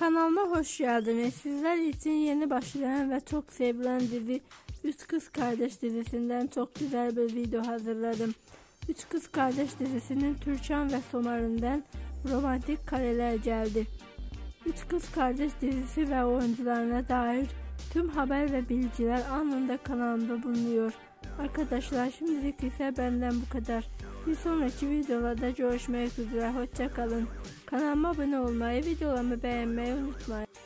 Kanalıma hoş geldiniz. Sizler için yeni başlayan ve çok sevilen dizi Üç Kız Kardeş dizisinden çok güzel bir video hazırladım. Üç Kız Kardeş dizisinin Türkan ve Somer'inden romantik kareler geldi. Üç Kız Kardeş dizisi ve oyuncularına dair tüm haber ve bilgiler anında kanalımda bulunuyor. Arkadaşlar şimdilik ise benden bu kadar. Bir sonraki videolarda görüşmek üzere. Hoşça kalın. Kanalıma abone olmayı, videolarımı beğenmeyi unutmayın.